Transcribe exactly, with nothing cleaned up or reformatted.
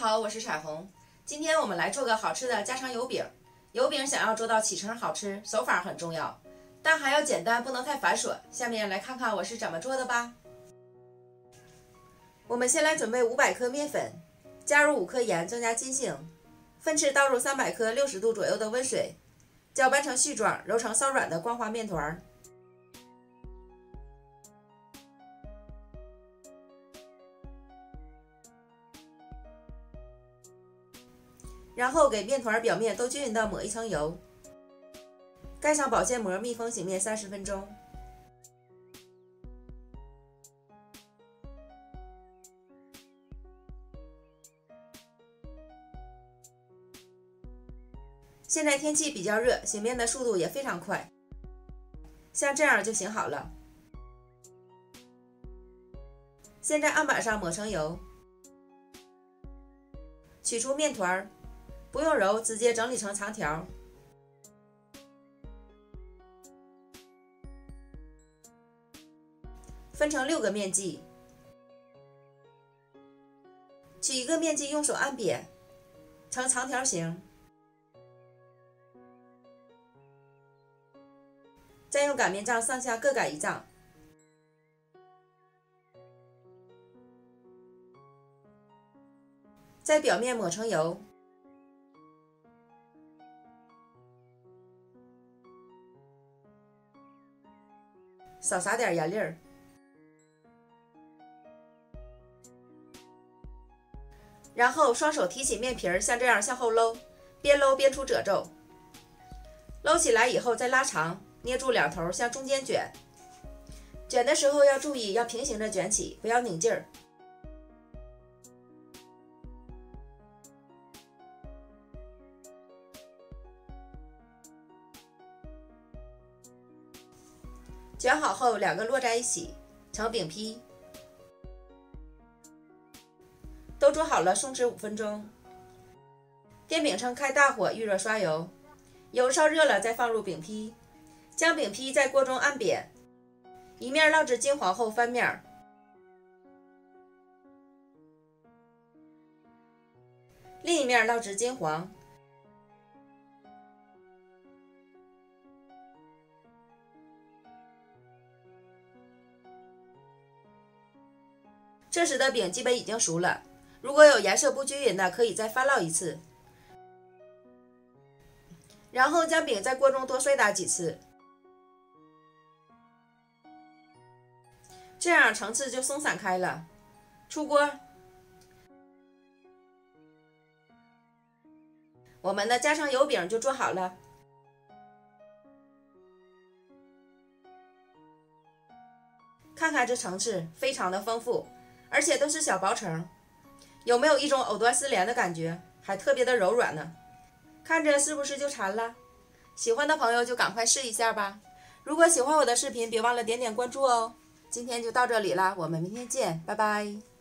好，我是彩虹。今天我们来做个好吃的家常油饼。油饼想要做到起承好吃，手法很重要，但还要简单，不能太繁琐。下面来看看我是怎么做的吧。我们先来准备五百克面粉，加入五克盐，增加筋性。分次倒入三百克六十度左右的温水，搅拌成絮状，揉成稍软的光滑面团。然后给面团表面都均匀的抹一层油，盖上保鲜膜，密封醒面三十分钟。现在天气比较热，醒面的速度也非常快，像这样就醒好了。先在案板上抹成油，取出面团，不用揉，直接整理成长条。分成六个面剂，取一个面剂用手按扁，成长条形，再用擀面杖上下各擀一丈。在表面抹成油，少撒点盐粒儿，然后双手提起面皮儿，像这样向后搂，边搂边出褶皱。搂起来以后再拉长，捏住两头向中间卷。卷的时候要注意，要平行着卷起，不要拧劲儿。卷好后，两个摞在一起，成饼坯。都做好了，松弛五分钟。电饼铛开大火，预热刷油，油烧热了再放入饼坯，将饼坯在锅中按扁，一面烙至金黄后翻面，另一面烙至金黄。这时的饼基本已经熟了，如果有颜色不均匀的，可以再翻烙一次。然后将饼在锅中多摔打几次，这样层次就松散开了。出锅，我们的家常油饼就做好了。看看这层次，非常的丰富。而且都是小薄层，有没有一种藕断丝连的感觉？还特别的柔软呢，看着是不是就馋了？喜欢的朋友就赶快试一下吧。如果喜欢我的视频，别忘了点点关注哦。今天就到这里啦，我们明天见，拜拜。